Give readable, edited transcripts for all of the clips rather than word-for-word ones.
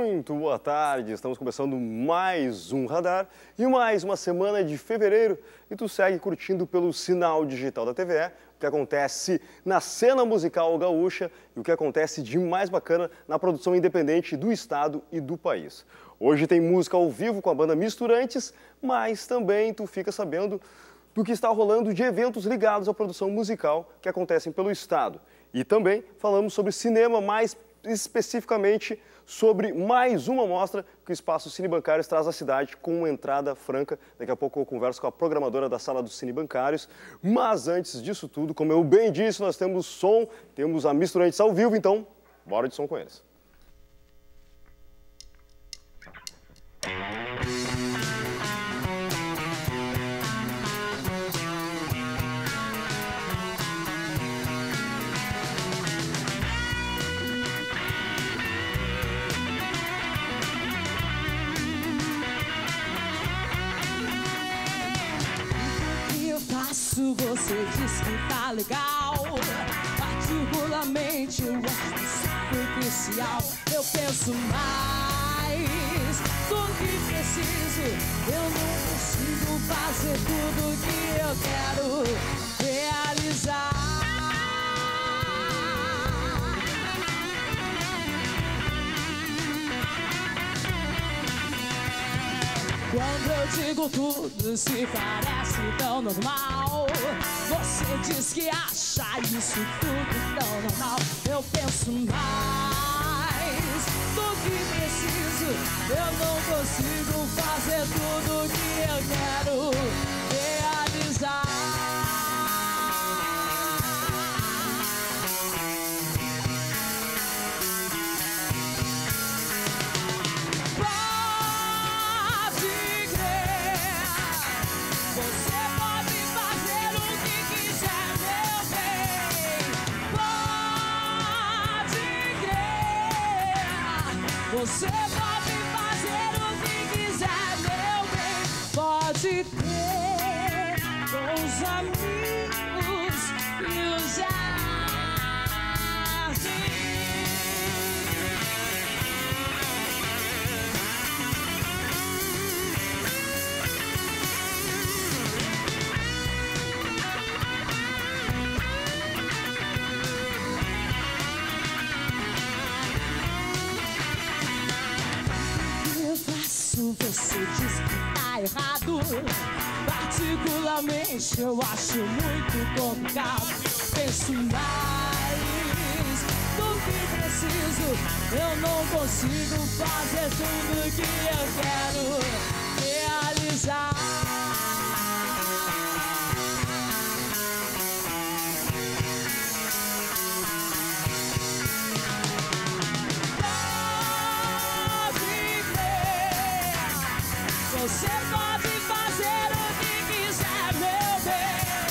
Muito boa tarde, estamos começando mais um Radar e mais uma semana de fevereiro e tu segue curtindo pelo sinal digital da TVE o que acontece na cena musical gaúcha e o que acontece de mais bacana na produção independente do estado e do país. Hoje tem música ao vivo com a banda Misturantes, mas também tu fica sabendo do que está rolando de eventos ligados à produção musical que acontecem pelo estado. E também falamos sobre cinema, mais especificamente sobre mais uma mostra que o Espaço Cine Bancários traz à cidade com uma entrada franca. Daqui a pouco eu converso com a programadora da Sala dos Cine Bancários. Mas antes disso tudo, como eu bem disse, nós temos som, temos a Misturantes ao vivo, então bora de som com eles. Você diz que tá legal. Particularmente eu acho superficial. Eu penso mais do que preciso. Eu não consigo fazer tudo que eu quero realizar. Quando eu digo tudo se parece tão normal, você diz que acha isso tudo tão normal. Eu penso mais do que preciso. Eu não consigo fazer tudo que eu quero realizar. Você pode fazer o que quiser, meu bem. Pode ter com os amigos e os jardins. Você diz que tá errado. Particularmente eu acho muito complicado. Penso mais do que preciso. Eu não consigo fazer tudo que eu quero realizar. Você pode fazer o que quiser, meu bem.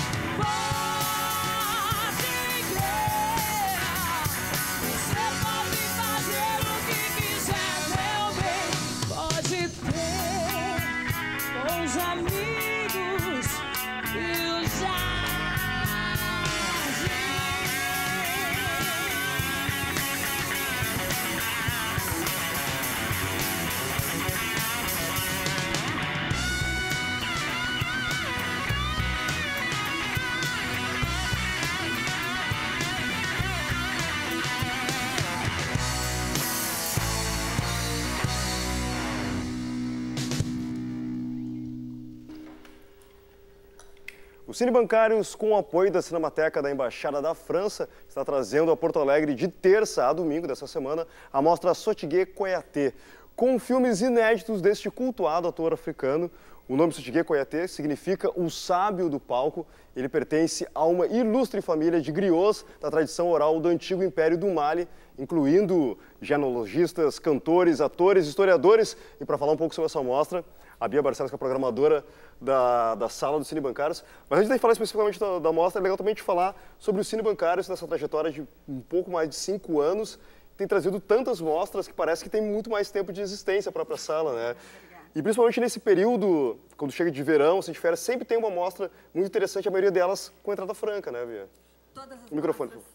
Pode crer. Você pode fazer o que quiser, meu bem. Pode ter com os amigos e os jardins. O Cine Bancários, com o apoio da Cinemateca da Embaixada da França, está trazendo a Porto Alegre de terça a domingo dessa semana a mostra Sotigé Koyate, com filmes inéditos deste cultuado ator africano. O nome Sotigé Koyate significa o sábio do palco. Ele pertence a uma ilustre família de griots da tradição oral do antigo Império do Mali, incluindo genealogistas, cantores, atores, historiadores. E para falar um pouco sobre essa mostra, a Bia Barcelos, que é a programadora da Sala do Cine Bancários. Mas antes de falar especificamente da mostra, é legal também te falar sobre o Cine Bancários, nessa trajetória de um pouco mais de 5 anos. Tem trazido tantas mostras que parece que tem muito mais tempo de existência a própria sala, né? E principalmente nesse período, quando chega de verão, assim, de férias, sempre tem uma mostra muito interessante, a maioria delas com entrada franca, né, Bia? Todas as o microfone. mostras são...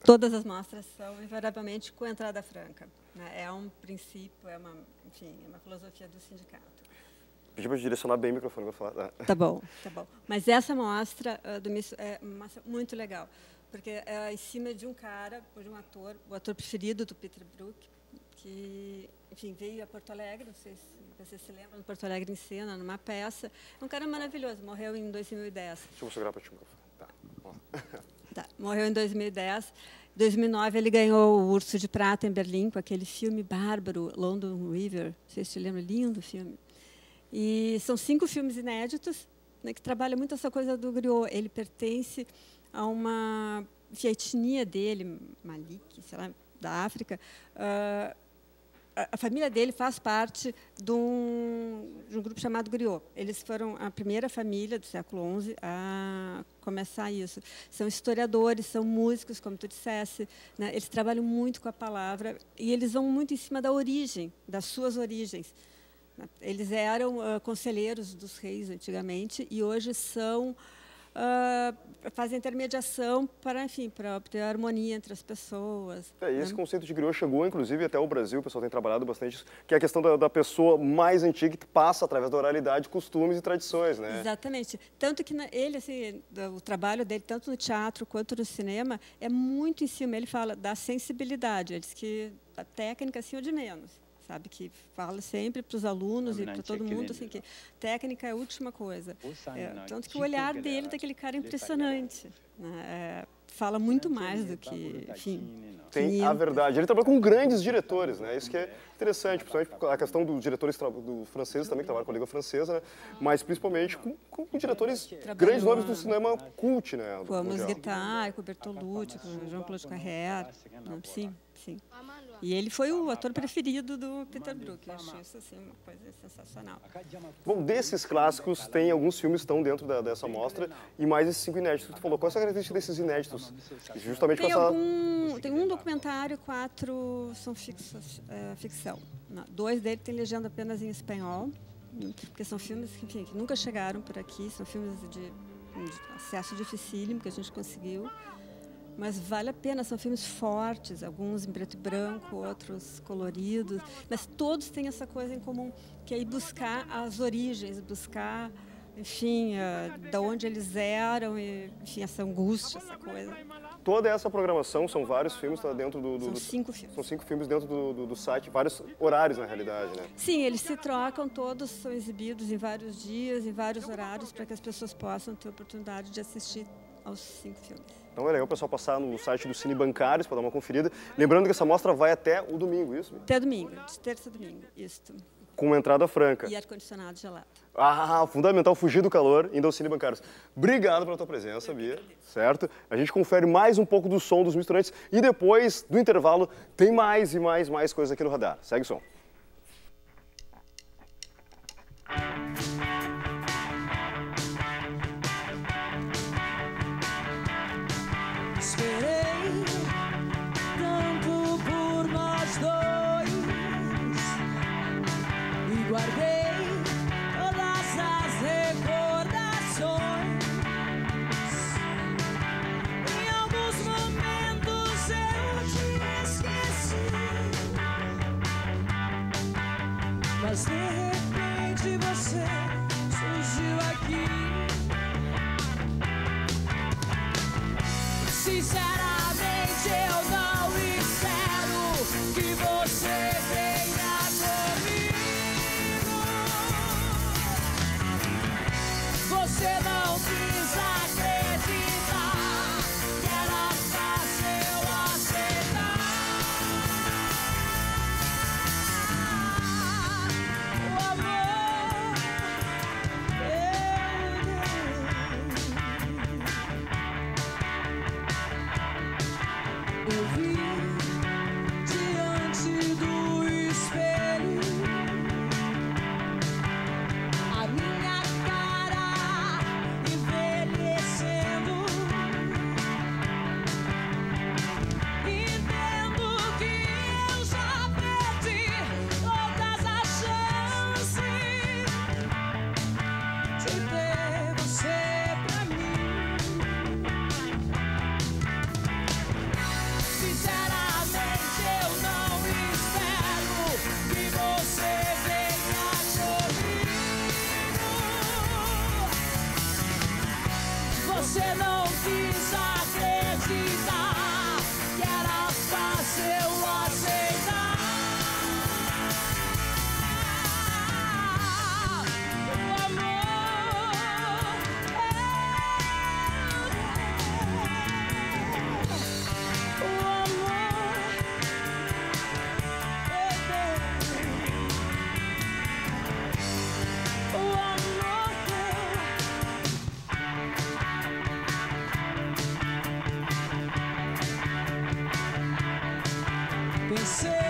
todas as mostras são invariavelmente com entrada franca, né? É um princípio, enfim, é uma filosofia do sindicato. Pedi para direcionar bem o microfone para falar. Tá bom, tá bom. Mas essa mostra do Miss é uma mostra muito legal, porque é em cima de um cara, de um ator, o ator preferido do Peter Brook, que, enfim, veio a Porto Alegre, não sei se você se lembra, no Porto Alegre em Cena, numa peça. É um cara maravilhoso, morreu em 2010. Deixa eu segurar para ti o microfone. Tá, morreu em 2010. Em 2009, ele ganhou o Urso de Prata em Berlim, com aquele filme bárbaro, London River. Vocês se lembram? Lindo filme. E são 5 filmes inéditos, né, que trabalham muito essa coisa do griot. Ele pertence a uma etnia dele, Malik, sei lá, da África. A família dele faz parte de um grupo chamado griot. Eles foram a primeira família do século XI a começar isso. São historiadores, são músicos, como tu dissesse, né? Eles trabalham muito com a palavra e eles vão muito em cima da origem, das suas origens. Eles eram conselheiros dos reis antigamente e hoje são fazem intermediação para, enfim, para obter a harmonia entre as pessoas. E esse conceito de griot chegou, inclusive, até o Brasil, o pessoal tem trabalhado bastante isso, que é a questão da pessoa mais antiga que passa através da oralidade, costumes e tradições, né? Exatamente. Tanto que ele, assim, o trabalho dele, tanto no teatro quanto no cinema, é muito em cima. Ele fala da sensibilidade. Ele diz que a técnica, assim, é de menos. Sabe, que fala sempre para os alunos e para todo mundo assim, que técnica é a última coisa. Tanto que o olhar dele, daquele cara, é impressionante. Né? Fala muito mais do que, enfim... Tem a verdade. Ele trabalha com grandes diretores, né? Isso que é interessante, principalmente a questão dos diretores franceses também, que trabalham com a Liga Francesa, né? Mas principalmente com diretores grandes nomes do cinema cult, né? Com a Guitar, com o Bertolucci, com o Jean-Claude Carrère. Sim, sim. E ele foi o ator preferido do Peter Brook. Eu acho isso assim, uma coisa sensacional. Bom, desses clássicos, tem alguns filmes que estão dentro dessa mostra e mais esses 5 inéditos que tu falou. Qual é a característica desses inéditos? Justamente Tem um documentário, 4 são ficção. 2 deles têm legenda apenas em espanhol, porque são filmes que nunca chegaram por aqui, são filmes de acesso dificílimo que a gente conseguiu. Mas vale a pena, são filmes fortes, alguns em preto e branco, outros coloridos, mas todos têm essa coisa em comum, que é ir buscar as origens, buscar, enfim, de onde eles eram, e, enfim, essa angústia, essa coisa. Toda essa programação, são vários filmes, está dentro São 5 filmes. São 5 filmes dentro do site, vários horários, na realidade, né? Sim, eles se trocam, todos são exibidos em vários dias, em vários horários, para que as pessoas possam ter a oportunidade de assistir aos 5 filmes. Então é legal o pessoal passar no site do Cine Bancários para dar uma conferida. Lembrando que essa mostra vai até o domingo, isso? Até domingo, de terça a domingo, isso. Com uma entrada franca. E ar-condicionado gelado. Fundamental fugir do calor indo ao Cine Bancários. Obrigado pela tua presença, Bia. Certo? A gente confere mais um pouco do som dos misturantes e depois do intervalo tem mais e mais coisas aqui no radar. Segue o som. Esperei tanto por nós dois e guardei todas as recordações. Em alguns momentos eu te esqueci, mas de repente você surgiu aqui. Sinceramente eu não espero que você venha comigo. Você não quis acreditar que era fácil eu aceitar. O amor Pensei